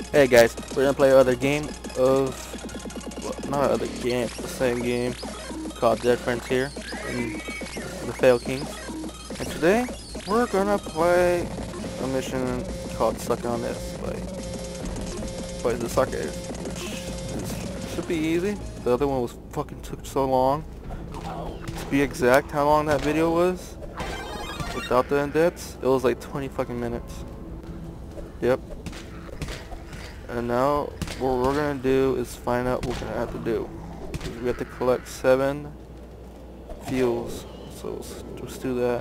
Hey guys, we're gonna play another game of, well, not another game, the same game called Dead Frontier in the Fail Kings. And today, we're gonna play a mission called Suck on This by the stockade, should be easy. The other one was fucking took so long. To be exact, how long that video was without the in-depths, it was like 20 fucking minutes. Yep. And now, what we're gonna do is find out what we're gonna have to do. We have to collect 7 fuels, so let's do that.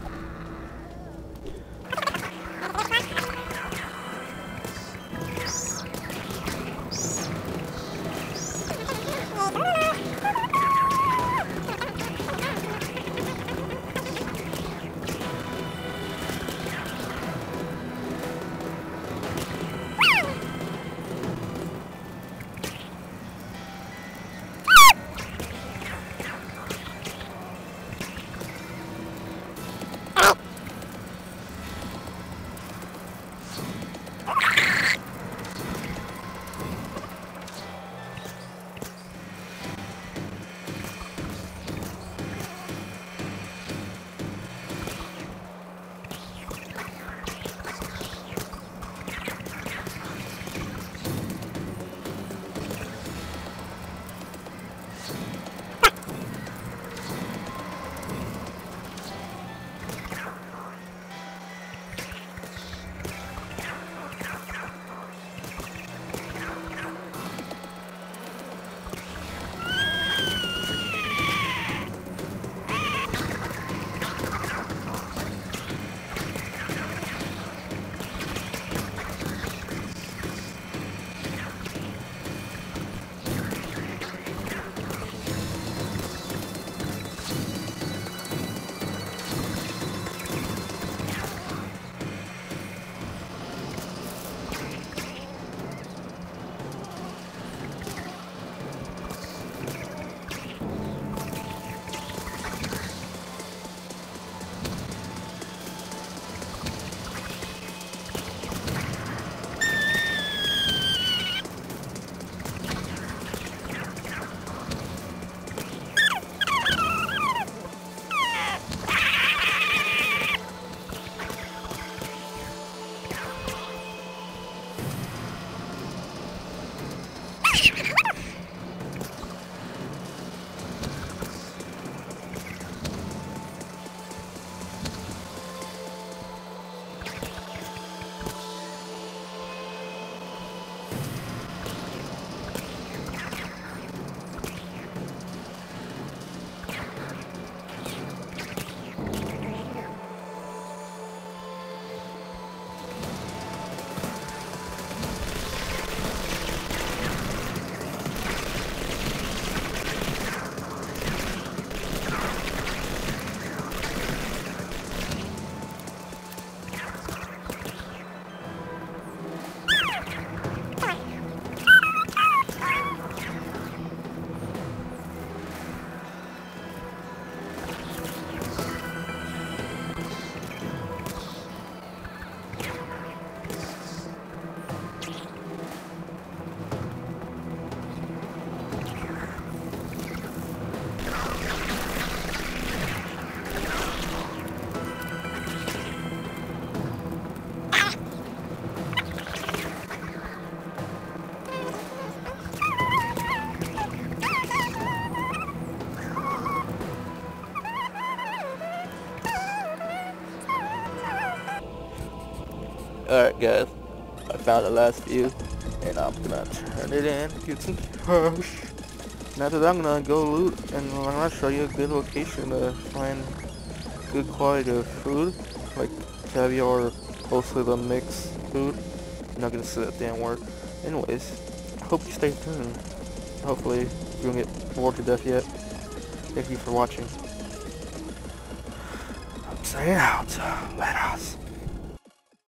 Alright guys, I found the last few, and I'm gonna turn it in, get some cash. And after that I'm gonna go loot, and I'm gonna show you a good location to find good quality of food, like caviar, mostly the mixed food. I'm not gonna say that damn word. Anyways, I hope you stay tuned. Hopefully you won't get bored to death yet. Thank you for watching. I'm saying out. Let us.